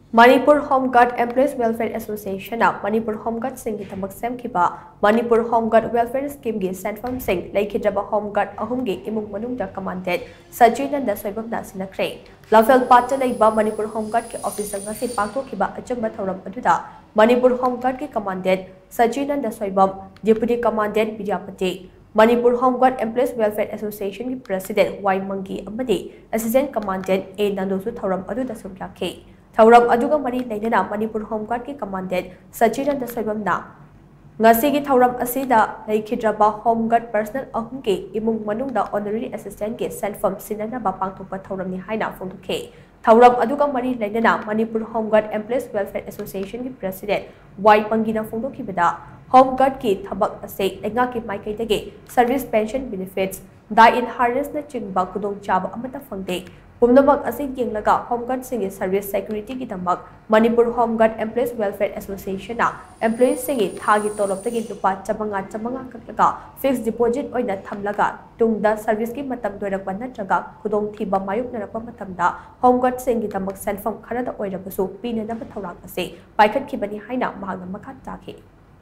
Manipur Home Guard Employees Welfare Association Manipur Home Guard Singi Tamak Semkiba Manipur Home Guard Welfare Scheme gi Senfam Singh Laikhidaba Home Guard Ahumgi Imung Manungda Commanded Sajinanda Soibam Nasinakre Lafel Pata Laiba Manipur Home Guard ki Officer ngasi Pangtokhiba Achamba Thauram aduda Manipur Home Guard ki Commanded Sajinanda Soibam Deputy Commandant Vidyapati Manipur Home Guard Employees Welfare Association ki President Y Mangi Amadi Assistant Commandant A Nandosu Thauram aduda Sumyakhe Thauram aduga mari lainana Manipur Home Guard ki Commandant Sajinanda Soibamna Ngasigi Thauram asida laikhidraba Home Guard personnel ahumgi imung manungda honorary assistant ki senfam sinana ba pangthokpa thauram ni haina phongthokhe Thauram aduga mari lainana Manipur Home Guard Employees Welfare Association ki President Y Pangina phongdokhibada Home Guard ki thabak ase lenga ki maikaidagi service pension benefits die in harness na chingba kudong chaba amata phangde Pumnamak asing yenglaga Home Guard singi service security ki damak Manipur Home Guard Employees Welfare Association employees singi thagi toloptagi lupa chamanga kaklaga fixed deposit oina thamlaga tungda service ki matam doirakpa natraga kudong thiba mayuk narakpa matamda Home Guard singi damak senfam kharada oirabasu pinanaba thaurak ase paikhat khibani haina mahagna makha takhe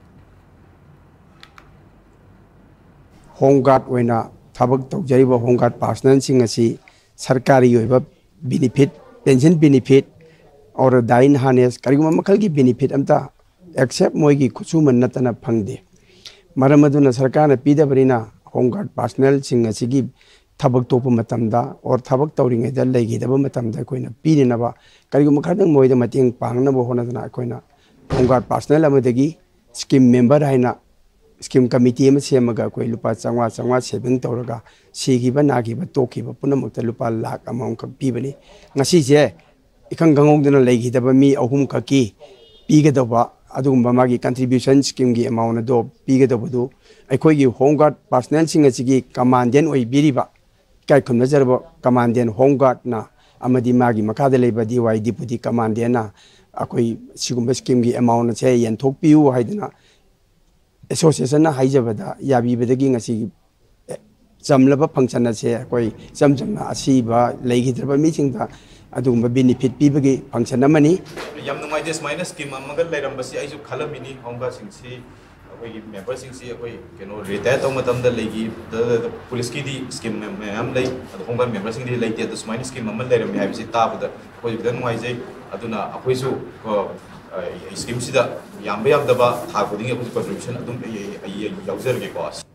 Home Guard oina thabak tawjariba Home Guard personnel sing asi सरकारी benefit pension benefit और दाइन honest करीगुम मखल की benefit अमता accept मोगी खुसुमन नतना फंगदे मरम अदुना सरकार पीदबरिना home guard personnel सिंग असिगी थबक तोप मतमदा और थबक तौरिंगैदा लेगिदब मतमदा कोइना पीनेनबा करीगुम खदंग मोइदा मतेंग पांगनबो होनदना कोइना होम गार्ड पर्सनल अमदगी स्कीम मेंबर हाइना स्कीम कमिटी में सेमगा कोई लुपा चंगवा सेविंग तौरगा सीगिबा नागिबा तोकिबा पुनमक्ता लुपा लाख अमाउंट खक पीबनी ngasi je ikang gangongduna leigidaba mi ahum khaki pigedaba adugumba magi contribution scheme gi amount do pigedaba du aikoi gi home guard personnel sing asigi commandant oi biriba kai khumna jarba commandant home guard na amadi magi makada leiba DY deputy commandant na akoi sigumba scheme gi amount che yen thok piu haiduna association na haijabada yabibadagi ngasi jamlaba function ase koi jamjamna asiba leigidrba meeting da adugumba benefit pibagi function amani yam nungai des minus scheme amaga leirambasi aisu khalamini honga singsi koi member singsi koi keno retire to matam da leigi the police ki di scheme am lei adu honga member sing di leite the minus scheme amal leiram habisi tabada koi da nungai jai aduna akoisu scheme sida yamba yamdaba thagudingi contribution adum yauser ge ko